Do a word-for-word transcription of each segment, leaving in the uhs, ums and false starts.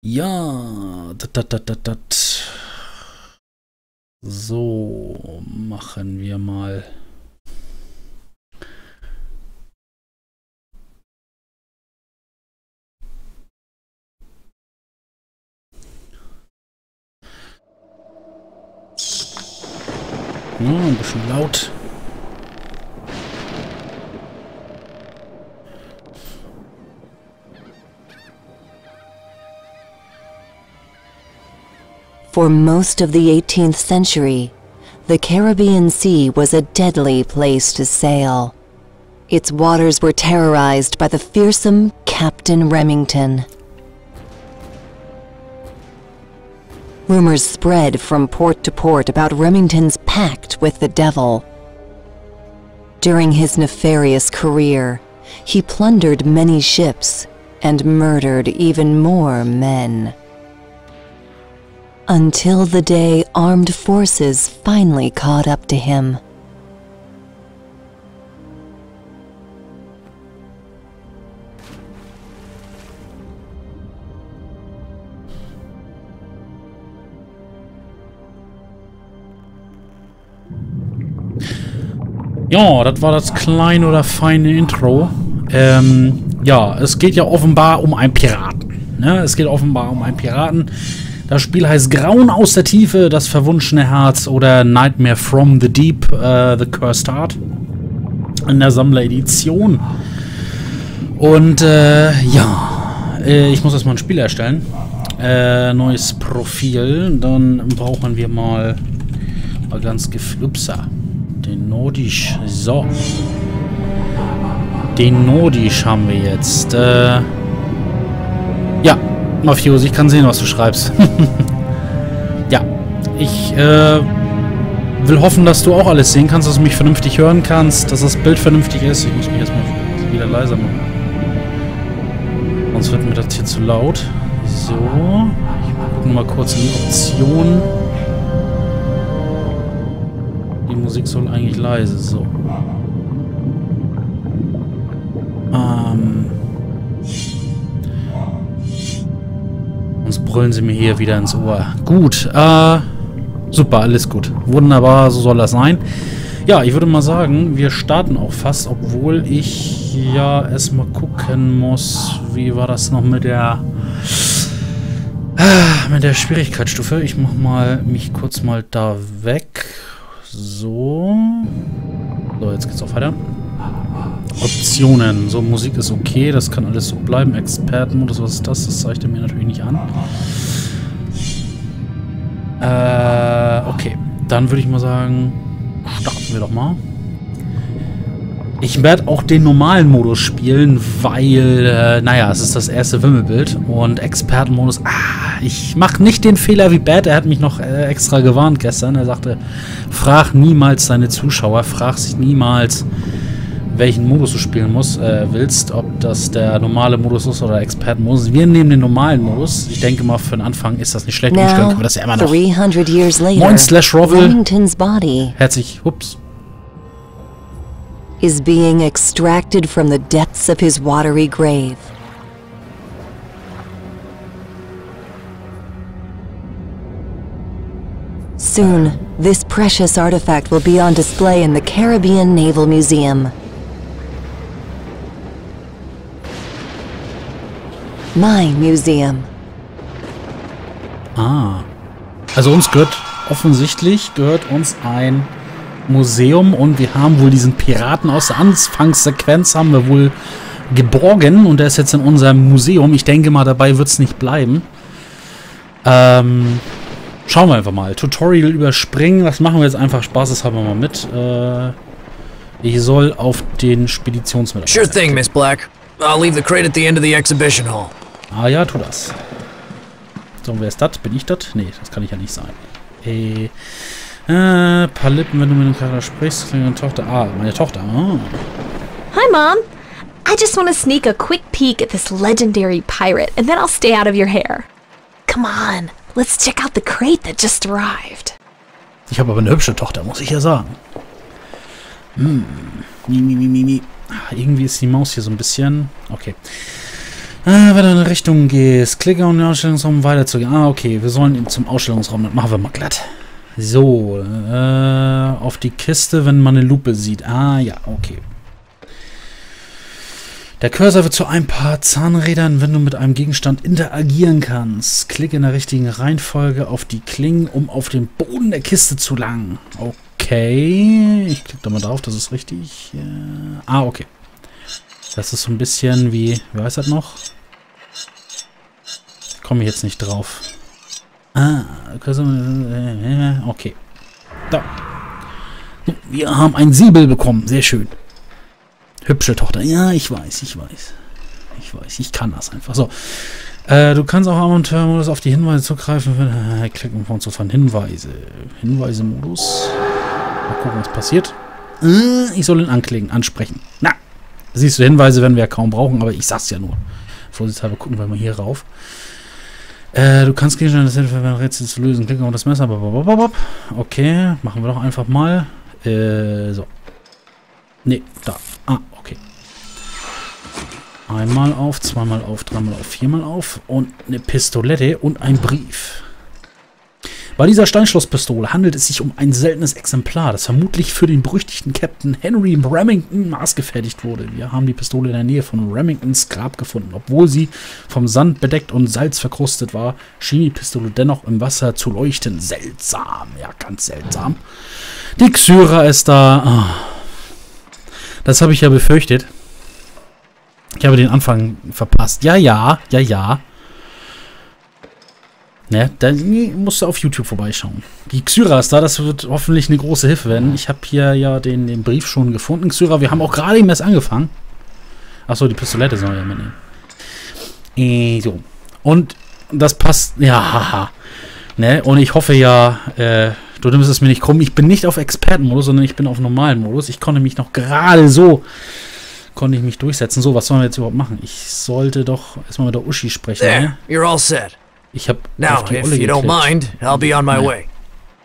Ja, dat, dat, dat, dat, dat. So, machen wir mal. Ja, ein bisschen laut. For most of the eighteenth century, the Caribbean Sea was a deadly place to sail. Its waters were terrorized by the fearsome Captain Remington. Rumors spread from port to port about Remington's pact with the devil. During his nefarious career, he plundered many ships and murdered even more men. Until the day armed forces finally caught up to him. Ja, das war das kleine oder feine Intro. Ähm, ja, es geht ja offenbar um einen Piraten. Ne? Es geht offenbar um einen Piraten. Das Spiel heißt Grauen aus der Tiefe, das verwunschene Herz oder Nightmare from the Deep, uh, The Cursed Heart. In der Sammler-Edition. Und äh, ja, äh, ich muss erstmal ein Spiel erstellen. Äh, neues Profil. Dann brauchen wir mal, mal ganz geflupser. Den Nordisch. So. Den Nordisch haben wir jetzt. Äh, ja. Mafiosi, ich kann sehen, was du schreibst. Ja, ich äh, will hoffen, dass du auch alles sehen kannst, dass du mich vernünftig hören kannst, dass das Bild vernünftig ist. Ich muss mich erstmal wieder leiser machen. Sonst wird mir das hier zu laut. So, ich gucke mal kurz in die Optionen. Die Musik soll eigentlich leise, so. Ähm... Sonst brüllen sie mir hier wieder ins Ohr. Gut, äh, super, alles gut. Wunderbar, so soll das sein. Ja, ich würde mal sagen, wir starten auch fast, obwohl ich ja erstmal gucken muss, wie war das noch mit der äh, mit der Schwierigkeitsstufe. Ich mach mal mich kurz mal da weg. So. So, jetzt geht's auch weiter. Optionen. So, Musik ist okay, das kann alles so bleiben. Expertenmodus, was ist das? Das zeigt er mir natürlich nicht an. Äh, okay. Dann würde ich mal sagen, starten wir doch mal. Ich werde auch den normalen Modus spielen, weil, äh, naja, es ist das erste Wimmelbild. Und Expertenmodus, ah, ich mache nicht den Fehler wie Bad. Er hat mich noch äh, extra gewarnt gestern. Er sagte, frag niemals deine Zuschauer, frag sich niemals, welchen Modus du spielen musst, äh, willst, ob das der normale Modus ist oder Expertenmodus. Wir nehmen den normalen Modus. Ich denke mal, für den Anfang ist das nicht schlecht. Now, können wir das ja immer noch. three hundred years later, Moin slash Rovel. Remington's body Herzlich, ups. is being extracted from the depths of his watery grave. Soon, this precious artifact will be on display in the Caribbean Naval Museum. My Museum. Ah. Also uns gehört, offensichtlich gehört uns ein Museum und wir haben wohl diesen Piraten aus der Anfangssequenz haben wir wohl geborgen und der ist jetzt in unserem Museum. Ich denke mal, dabei wird es nicht bleiben. Ähm, schauen wir einfach mal. Tutorial überspringen, das machen wir jetzt einfach spaßeshalber mal mit. Äh, ich soll auf den Speditionsmitarbeiter. Sure thing, Miss Black. I'll leave the crate at the end of the exhibition hall. Ah ja, tu das. So, wer ist das? Bin ich das? Nee, das kann ich ja nicht sein. Äh, äh, paar Lippen, wenn du mit dem Charakter sprichst. Deine Tochter. Ah, meine Tochter. Oh. Hi, Mom. I just want to sneak a quick peek at this legendary pirate, and then I'll stay out of your hair. Come on, let's check out the crate that just arrived. Ich habe aber eine hübsche Tochter, muss ich ja sagen. Hm. Mi, mi, mi, mi, mi. Irgendwie ist die Maus hier so ein bisschen... Okay. Ah, wenn du in eine Richtung gehst, klicke um den Ausstellungsraum weiterzugehen. Ah, okay, wir sollen zum Ausstellungsraum. Das machen wir mal glatt. So, äh, auf die Kiste, wenn man eine Lupe sieht. Ah, ja, okay. Der Cursor wird zu ein paar Zahnrädern, wenn du mit einem Gegenstand interagieren kannst. Klicke in der richtigen Reihenfolge auf die Klingen, um auf den Boden der Kiste zu gelangen. Okay, ich klicke da mal drauf, das ist richtig. Ah, okay. Das ist so ein bisschen wie, wie heißt das noch? Komme ich jetzt nicht drauf. Ah, okay. Da. Wir haben ein Siebel bekommen, sehr schön. Hübsche Tochter. Ja, ich weiß, ich weiß. Ich weiß, ich kann das einfach. So. Äh, du kannst auch am Amateurmodus auf die Hinweise zugreifen. Äh, klicken von so von Hinweise. Hinweise-Modus. Mal gucken, was passiert. Äh, ich soll ihn anklicken, ansprechen. Na. Siehst du, Hinweise werden wir ja kaum brauchen, aber ich sag's ja nur. Vorsichtshalber gucken wir mal hier rauf. Äh, du kannst Gegenstände das Hilfe, wenn Rätsel zu lösen. Klicken auf das Messer. Okay, machen wir doch einfach mal. Äh, so. Ne, da. Ah, okay. Einmal auf, zweimal auf, dreimal auf, viermal auf. Und eine Pistolette und ein Brief. Bei dieser Steinschlosspistole handelt es sich um ein seltenes Exemplar, das vermutlich für den berüchtigten Captain Henry Remington maßgefertigt wurde. Wir haben die Pistole in der Nähe von Remingtons Grab gefunden. Obwohl sie vom Sand bedeckt und Salz verkrustet war, schien die Pistole dennoch im Wasser zu leuchten. Seltsam, ja, ganz seltsam. Die Xyra ist da. Oh. Das habe ich ja befürchtet. Ich habe den Anfang verpasst. Ja, ja, ja, ja. Ne, dann musst du auf YouTube vorbeischauen. Die Xyra ist da, das wird hoffentlich eine große Hilfe werden. Ich habe hier ja den, den Brief schon gefunden. Xyra, wir haben auch gerade eben erst angefangen. Achso, die Pistolette soll ja mitnehmen. Äh, so. Und das passt, ja, haha. Ne, und ich hoffe ja, äh, du nimmst es mir nicht krumm. Ich bin nicht auf Expertenmodus, sondern ich bin auf normalen Modus. Ich konnte mich noch gerade so, konnte ich mich durchsetzen. So, was sollen wir jetzt überhaupt machen? Ich sollte doch erstmal mit der Uschi sprechen. There, ne? you're all set. Ich hab Now, auf die if Olle you don't geklickt. mind, I'll be on my Nein. way.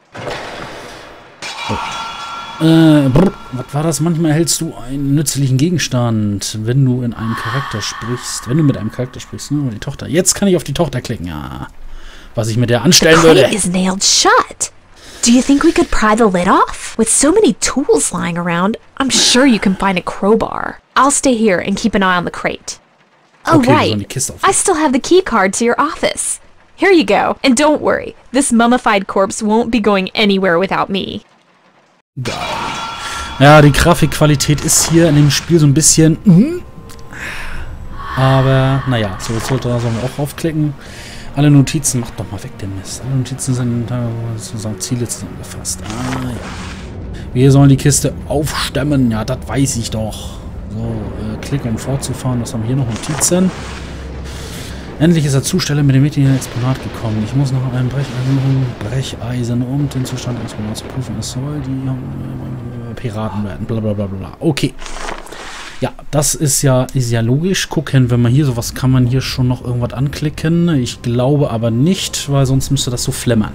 Äh, brr, was war das? Manchmal erhältst du einen nützlichen Gegenstand, wenn du in einem Charakter sprichst. Wenn du mit einem Charakter sprichst, ne? Die Tochter. Jetzt kann ich auf die Tochter klicken. Ja. Was ich mit der The anstellen würde. crate is nailed shut. Do you think we could pry the lid off? With so many tools lying around, I'm sure you can find a crowbar. I'll stay here and keep an eye on the crate. Oh, Okay, wir sollen die right. Kiste auf. I still have the key card to your office. Here you go. And don't worry, this mummified corpse won't be going anywhere without me. Geil. Ja, die Grafikqualität ist hier in dem Spiel so ein bisschen. Mhm. Aber, naja, so, jetzt sollte da sollen wir auch draufklicken. Alle Notizen, macht doch mal weg den Mist. Alle Notizen sind da sozusagen Ziele zusammengefasst. Ah, ja. Wir sollen die Kiste aufstemmen. Ja, das weiß ich doch. So, äh, Klick, um fortzufahren. Was haben wir hier noch? Notizen. Endlich ist der Zusteller mit dem wichtigen Exponat gekommen. Ich muss noch einem Brecheisen, Brecheisen, um den Zustand des Exponats zu prüfen. Es soll die äh, Piraten werden. Blablabla. Bla, bla, bla. Okay. Ja, das ist ja, ist ja logisch. Gucken, wenn man hier sowas kann man hier schon noch irgendwas anklicken. Ich glaube aber nicht, weil sonst müsste das so flimmern.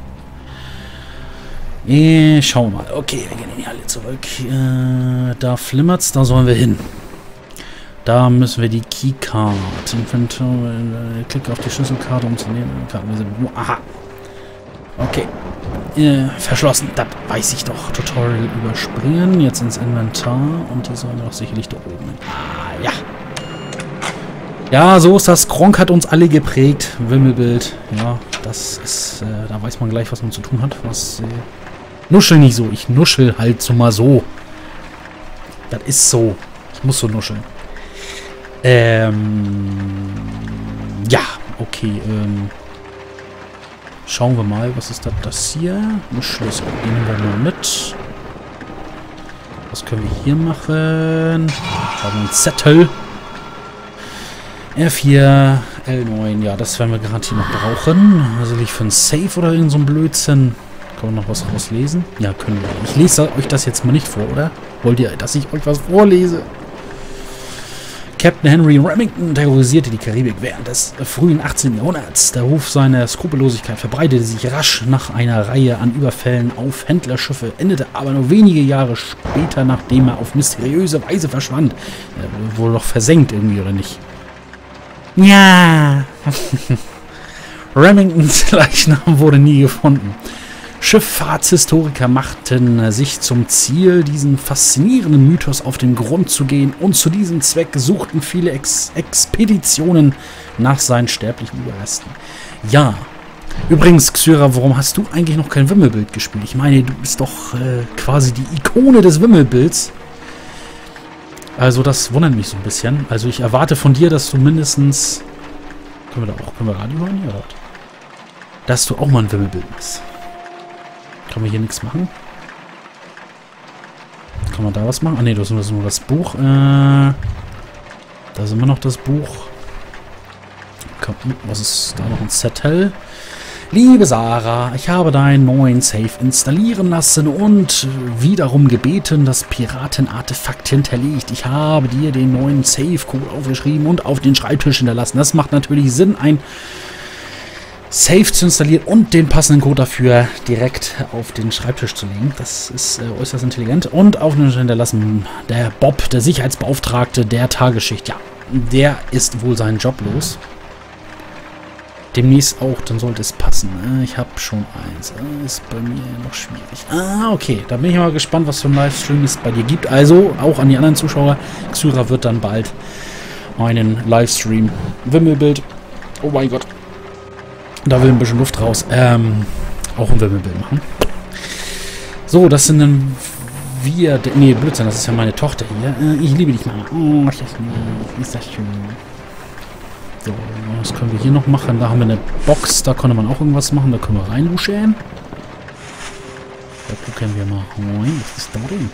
Äh, schauen wir mal. Okay, wir gehen in die Halle zurück. Äh, da flimmert's, da sollen wir hin. Da müssen wir die Keycard. Inventar, äh, klicke auf die Schlüsselkarte, um zu nehmen. Aha. Okay. Äh, verschlossen. Das weiß ich doch. Tutorial überspringen. Jetzt ins Inventar. Und die sollen doch sicherlich da oben. Ah, ja. Ja, so ist das. Gronk hat uns alle geprägt. Wimmelbild. Ja, das ist, äh, da weiß man gleich, was man zu tun hat. Was, äh, nuschel nicht so. Ich nuschel halt so mal so. Das ist so. Ich muss so nuscheln. Ähm, ja, okay, ähm, schauen wir mal, was ist das, das hier? Ein Schlüssel, den nehmen wir mal mit. Was können wir hier machen? Da haben wir einen Zettel. R vier, L neun, ja, das werden wir garantiert noch brauchen. Also nicht für ein Safe oder irgend so ein Blödsinn. Kann man noch was rauslesen? Ja, können wir. Ich lese euch das jetzt mal nicht vor, oder? Wollt ihr, dass ich euch was vorlese? Captain Henry Remington terrorisierte die Karibik während des frühen achtzehnten Jahrhunderts. Der Ruf seiner Skrupellosigkeit verbreitete sich rasch nach einer Reihe an Überfällen auf Händlerschiffe, endete aber nur wenige Jahre später, nachdem er auf mysteriöse Weise verschwand. Er wurde wohl doch versenkt irgendwie, oder nicht? Ja. Remingtons Leichnam wurde nie gefunden. Schifffahrtshistoriker machten sich zum Ziel, diesen faszinierenden Mythos auf den Grund zu gehen, und zu diesem Zweck suchten viele Ex Expeditionen nach seinen sterblichen Überresten. Ja, übrigens, Xyra, warum hast du eigentlich noch kein Wimmelbild gespielt? Ich meine, du bist doch äh, quasi die Ikone des Wimmelbilds. Also das wundert mich so ein bisschen. Also ich erwarte von dir, dass du mindestens... Können wir da auch, können wir Radio hören hier, oder? Dass du auch mal ein Wimmelbild machst. Kann man hier nichts machen? Kann man da was machen? Ah ne, das ist nur das Buch. Äh, da sind wir noch das Buch. Was ist da noch ein Zettel? Liebe Sarah, ich habe deinen neuen Safe installieren lassen und wiederum gebeten, das Piratenartefakt hinterlegt. Ich habe dir den neuen Safe-Code aufgeschrieben und auf den Schreibtisch hinterlassen. Das macht natürlich Sinn, ein Safe zu installieren und den passenden Code dafür direkt auf den Schreibtisch zu legen. Das ist äh, äußerst intelligent. Und auf den hinterlassen der Bob, der Sicherheitsbeauftragte der Tagesschicht. Ja, der ist wohl seinen Job los. Demnächst auch, dann sollte es passen. Ich habe schon eins. Ist bei mir noch schwierig. Ah, okay. Da bin ich mal gespannt, was für ein Livestream es bei dir gibt. Also, auch an die anderen Zuschauer. Xyra wird dann bald einen Livestream. Wimmelbild. Oh mein Gott. Da will ein bisschen Luft raus. Ähm, auch ein Wimmelbild machen. So, das sind dann wir... Nee, Blödsinn, das ist ja meine Tochter hier. Ich liebe dich, Mama. Oh, ist das schön. So, was können wir hier noch machen? Da haben wir eine Box, da konnte man auch irgendwas machen. Da können wir reinluschen. Da gucken wir mal rein. Was ist da drin?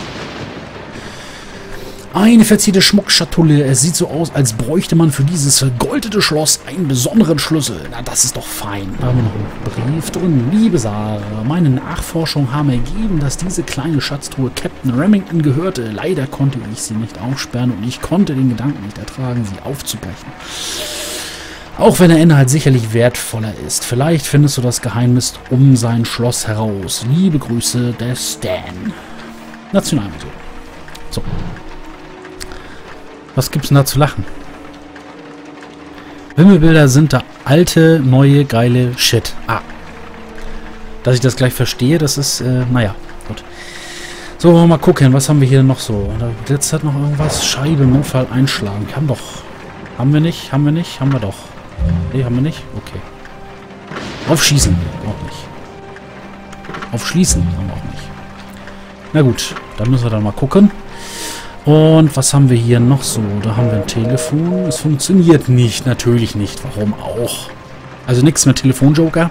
Eine verzierte Schmuckschatulle. Es sieht so aus, als bräuchte man für dieses vergoldete Schloss einen besonderen Schlüssel. Na, das ist doch fein. Da haben wir noch einen Brief drin. Liebe Sarah, meine Nachforschungen haben ergeben, dass diese kleine Schatztruhe Captain Remington gehörte. Leider konnte ich sie nicht aufsperren und ich konnte den Gedanken nicht ertragen, sie aufzubrechen. Auch wenn der Inhalt sicherlich wertvoller ist. Vielleicht findest du das Geheimnis um sein Schloss heraus. Liebe Grüße, der Stan. Nationalmuseum. So. Was gibt's denn da zu lachen? Wimmelbilder sind da alte, neue, geile Shit. Ah. Dass ich das gleich verstehe, das ist, äh, naja, gut. So, wollen wir mal gucken, was haben wir hier noch so? Da glitzert noch irgendwas. Scheibe im Notfall einschlagen. Wir haben doch. Haben wir nicht? Haben wir nicht? Haben wir doch. Nee, haben wir nicht? Okay. Aufschießen. Auch nicht. Aufschließen. Haben wir auch nicht. Na gut, dann müssen wir dann mal gucken. Und was haben wir hier noch so? Da haben wir ein Telefon. Es funktioniert nicht. Natürlich nicht. Warum auch? Also nichts mit Telefonjoker.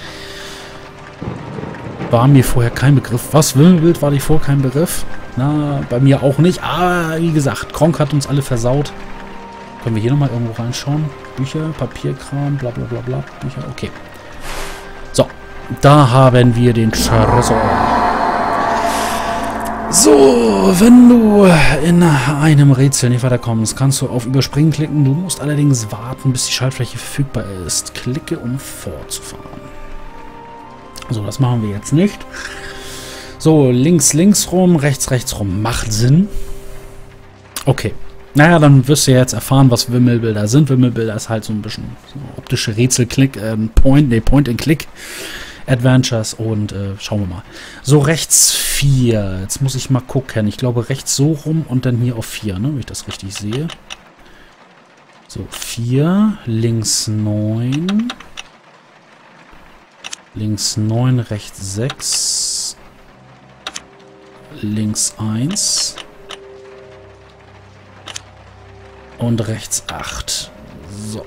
War mir vorher kein Begriff. Was? Wimmelbild war die vorher kein Begriff? Na, bei mir auch nicht. Aber wie gesagt, Kronk hat uns alle versaut. Können wir hier nochmal irgendwo reinschauen? Bücher, Papierkram, bla bla bla bla. Bücher, okay. So, da haben wir den Tresor. So, wenn du in einem Rätsel nicht weiterkommst, kannst du auf Überspringen klicken. Du musst allerdings warten, bis die Schaltfläche verfügbar ist. Klicke, um fortzufahren. So, das machen wir jetzt nicht. So, links, links rum, rechts, rechts rum. Macht Sinn. Okay. Naja, dann wirst du jetzt erfahren, was Wimmelbilder sind. Wimmelbilder ist halt so ein bisschen so optische Rätselklick, äh, Point, nee, Point-and-Click. Adventures und äh, schauen wir mal. So, rechts vier. Jetzt muss ich mal gucken. Ich glaube, rechts so rum und dann hier auf vier, ne? Wenn ich das richtig sehe. So, vier. Links neun. Links neun, rechts sechs. Links eins. Und rechts acht. So.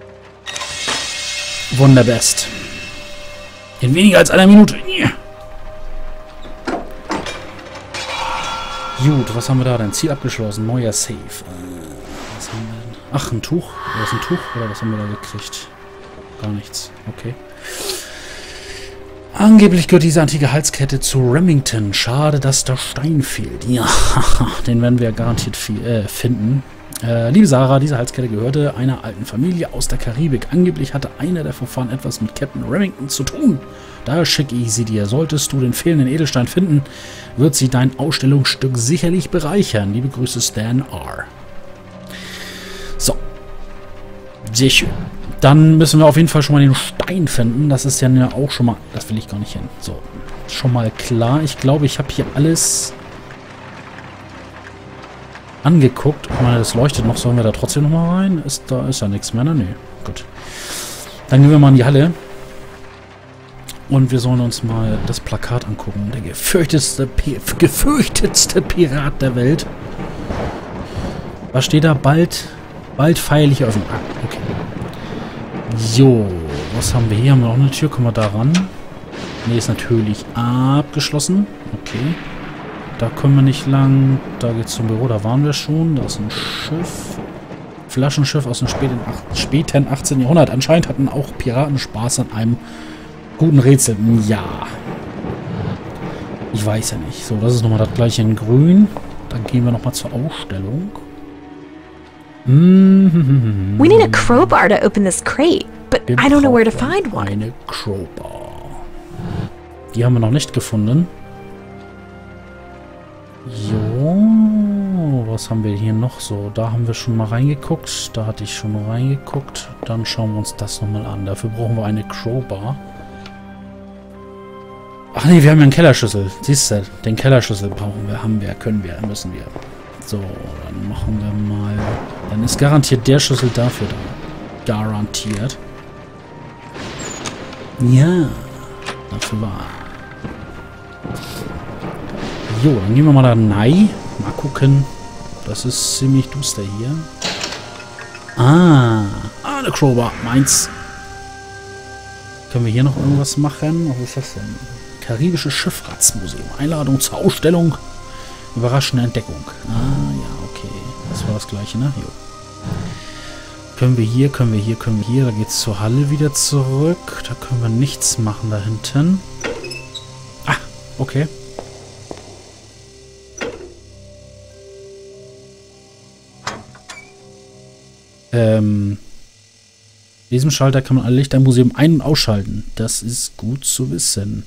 Wunderbest. In weniger als einer Minute. Gut, was haben wir da denn? Ziel abgeschlossen. Neuer Save. Äh, was haben wir denn? Ach, ein Tuch. Oder ist ein Tuch? Oder was haben wir da gekriegt? Gar nichts. Okay. Angeblich gehört diese antike Halskette zu Remington. Schade, dass der Stein fehlt. Ja, den werden wir garantiert äh, finden. Äh, liebe Sarah, diese Halskette gehörte einer alten Familie aus der Karibik. Angeblich hatte einer der Vorfahren etwas mit Captain Remington zu tun. Daher schicke ich sie dir. Solltest du den fehlenden Edelstein finden, wird sie dein Ausstellungsstück sicherlich bereichern. Liebe Grüße, Stan R. So. Sehr schön. Dann müssen wir auf jeden Fall schon mal den Stein finden. Das ist ja auch schon mal... Das will ich gar nicht hin. So, schon mal klar. Ich glaube, ich habe hier alles angeguckt. Ich meine, das leuchtet noch. Sollen wir da trotzdem noch mal rein? Ist, da ist ja nichts mehr, ne? Nee, gut. Dann gehen wir mal in die Halle. Und wir sollen uns mal das Plakat angucken. Der gefürchtetste, gefürchtetste Pirat der Welt. Was steht da? Bald, bald feierliche Öffnung. Ah, okay. Jo, was haben wir hier? Haben wir noch eine Tür? Kommen wir da ran? Ne, ist natürlich abgeschlossen. Okay. Da kommen wir nicht lang. Da geht's zum Büro. Da waren wir schon. Da ist ein Schiff. Flaschenschiff aus dem späten, späten achtzehnten Jahrhundert. Anscheinend hatten auch Piraten Spaß an einem guten Rätsel. Ja. Ich weiß ja nicht. So, das ist nochmal das gleiche in grün. Dann gehen wir nochmal zur Ausstellung. Mm-hmm. We need a crowbar to open this crate, but Wir I don't know where to brauchen find one. Eine Crowbar. Die haben wir noch nicht gefunden. Jo, was haben wir hier noch so? Da haben wir schon mal reingeguckt. Da hatte ich schon reingeguckt. Dann schauen wir uns das nochmal an. Dafür brauchen wir eine Crowbar. Ach nee, wir haben ja einen Kellerschlüssel. Siehst du, den Kellerschlüssel brauchen wir, haben wir, können wir, müssen wir. So, dann machen wir mal... Dann ist garantiert der Schlüssel dafür da. Garantiert. Ja, dafür war. Jo, dann gehen wir mal da rein. Mal gucken. Das ist ziemlich duster hier. Ah, ah, eine Crowbar. Meins. Können wir hier noch irgendwas machen? Was ist das denn? Karibisches Schifffahrtsmuseum. Einladung zur Ausstellung. Überraschende Entdeckung. Ah, ja, okay. Das war das gleiche, ne? Jo. Können wir hier, können wir hier, können wir hier. Da geht's zur Halle wieder zurück. Da können wir nichts machen da hinten. Ah, okay. Ähm... Diesem Schalter kann man alle Lichter im Museum ein- und ausschalten. Das ist gut zu wissen.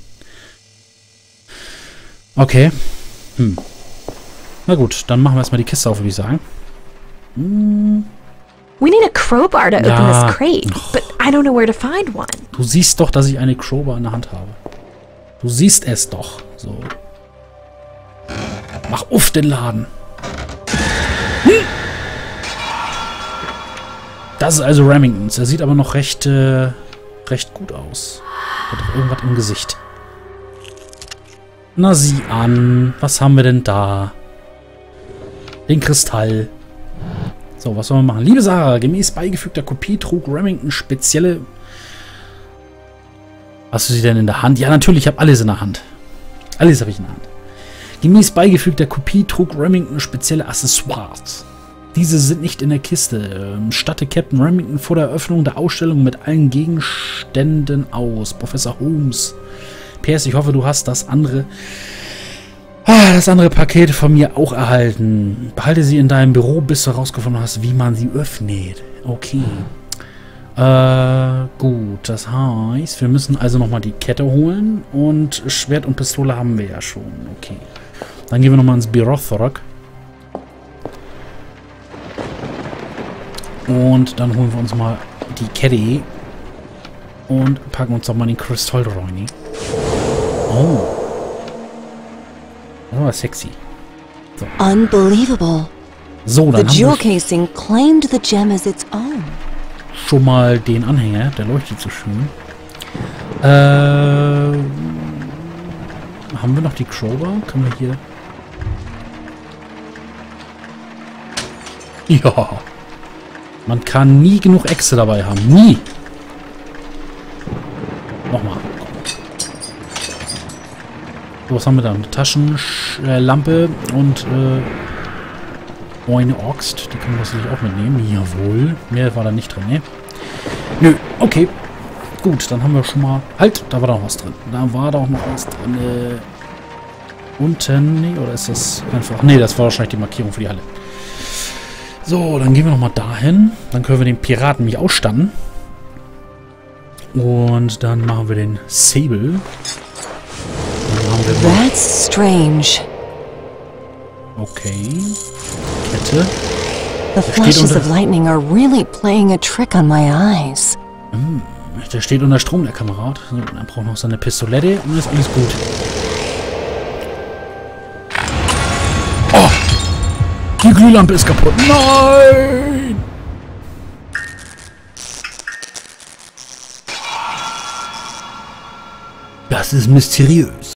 Okay. Hm. Na gut, dann machen wir erstmal die Kiste auf, würde ich sagen. Hm. We need a crowbar to open Ja. this crate, but I don't know where to find one. Du siehst doch, dass ich eine Crowbar in der Hand habe. Du siehst es doch. So. Mach auf den Laden. Hm. Das ist also Remingtons. Er sieht aber noch recht, äh, recht gut aus. Hat doch irgendwas im Gesicht. Na, sieh an. Was haben wir denn da? Den Kristall. So, was sollen wir machen? Liebe Sarah, gemäß beigefügter Kopie trug Remington spezielle... Hast du sie denn in der Hand? Ja, natürlich, ich habe alles in der Hand. Alles habe ich in der Hand. Gemäß beigefügter Kopie trug Remington spezielle Accessoires. Diese sind nicht in der Kiste. Statte Captain Remington vor der Eröffnung der Ausstellung mit allen Gegenständen aus. Professor Holmes. P S, ich hoffe, du hast das andere... Ah, das andere Paket von mir auch erhalten. Behalte sie in deinem Büro, bis du herausgefunden hast, wie man sie öffnet. Okay. Äh, gut. Das heißt, wir müssen also nochmal die Kette holen. Und Schwert und Pistole haben wir ja schon. Okay. Dann gehen wir nochmal ins Büro zurück. Und dann holen wir uns mal die Kette. Und packen uns doch mal den Kristall rein. Oh. Das war sexy. So, Unbelievable. so The dann haben jewel wir casing claimed the gem as its own. schon mal den Anhänger. Der leuchtet so schön. Äh, haben wir noch die Crowbar? Können wir hier... Ja. Man kann nie genug Echse dabei haben. Nie. Nochmal. So, was haben wir da? Eine Taschenlampe und äh, eine Axt. Die können wir sicherlich auch mitnehmen. Jawohl. Mehr war da nicht drin, ne? Nö. Okay. Gut, dann haben wir schon mal... Halt, da war doch noch was drin. Da war doch noch was drin. Äh, unten. Nee, oder ist das einfach... Nee, das war wahrscheinlich die Markierung für die Halle. So, dann gehen wir nochmal dahin. Dann können wir den Piraten mich ausstatten. Und dann machen wir den Sable. Dann haben wir That's strange. okay. Kette. The flashes of lightning are really playing a trick on my eyes. Hm, der steht unter Strom, der Kamerad. So, er braucht noch seine Pistolette und dann ist alles gut. Oh! Die Glühlampe ist kaputt. Nein! Das ist mysteriös.